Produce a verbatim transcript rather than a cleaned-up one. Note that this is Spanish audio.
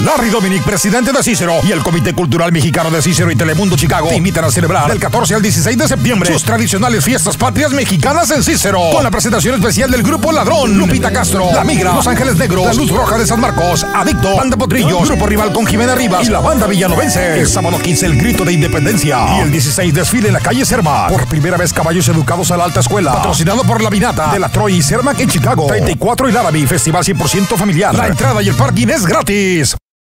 Larry Dominic, presidente de Cícero, y el Comité Cultural Mexicano de Cícero y Telemundo Chicago te invitan a celebrar del catorce al dieciséis de septiembre sus tradicionales fiestas patrias mexicanas en Cícero, con la presentación especial del Grupo Ladrón, Lupita Castro, La Migra, Los Ángeles Negros, La Luz Roja de San Marcos, Adicto, Banda Potrillos, Grupo Rival con Jimena Rivas y la Banda Villanovense. El sábado quince, el Grito de Independencia, y el dieciséis, desfile en la calle Cermak. Por primera vez, caballos educados a la alta escuela, patrocinado por La Vinata de la Troy y Cermak en Chicago. treinta y cuatro y Larrabee, festival cien por ciento familiar. La entrada y el parking es gratis.